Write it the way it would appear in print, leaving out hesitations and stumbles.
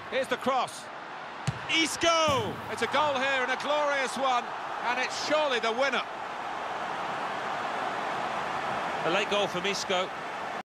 Here's the cross. Isco! It's a goal here and a glorious one, and it's surely the winner. A late goal from Isco.